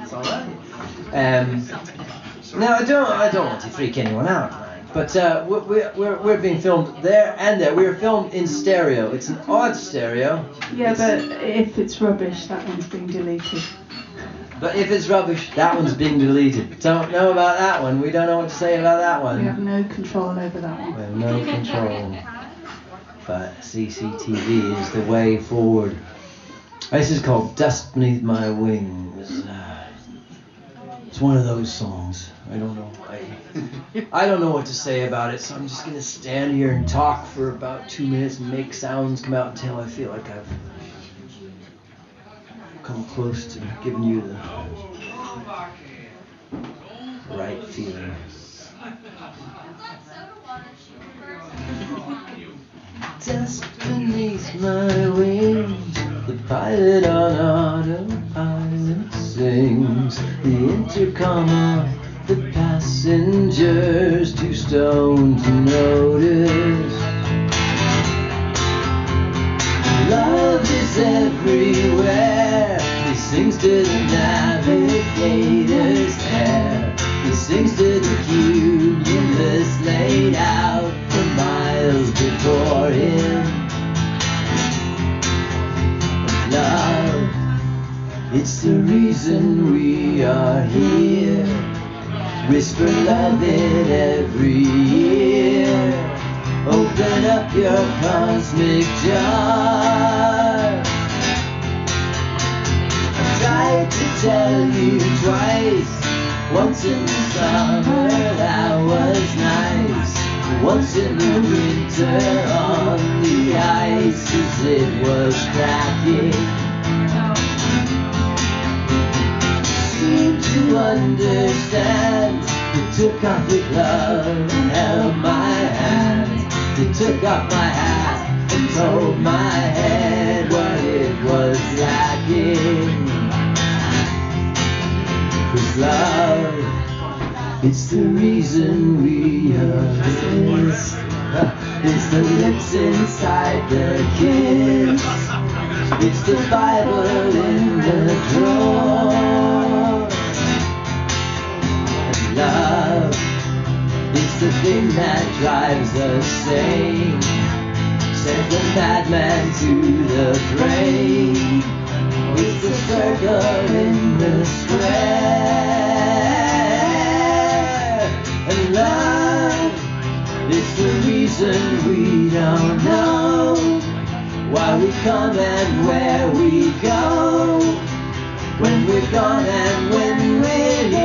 It's all right. Now I don't want to freak anyone out, but we're being filmed there and there. We're filmed in stereo. It's an odd stereo. Yeah, but if it's rubbish, that one's being deleted. But if it's rubbish, that one's being deleted. Don't know about that one. We don't know what to say about that one. We have no control over that one. We have no control. But CCTV is the way forward. This is called Dust Beneath My Wings. It's one of those songs. I don't know. I don't know what to say about it, so I'm just gonna stand here and talk for about 2 minutes and make sounds come out until I feel like I've come close to giving you the right feeling. Dust beneath my wings, the pilot on autopilot sings. The intercom on, the passengers too stoned to notice. Love is everywhere. He sings to the navigator's hair. He sings to the cumulus laid out for miles before him. Love, it's the reason we are here. Whisper love in every ear. Open up your cosmic jar. I tried to tell you twice. Once in the summer that was nice. Once in the winter on the ice as it was cracking. Seemed to understand. They took off your glove and held my hand. They took off my hat and told my head what it was lacking. 'Cause love, it's the reason we are this. It's the lips inside the kiss. It's the Bible in the drawer. And love, it's the thing that drives us sane. Sent the madman to the grave. It's the circle in the square. And love, it's the reason we don't know why we come and where we go. When we're gone and when we're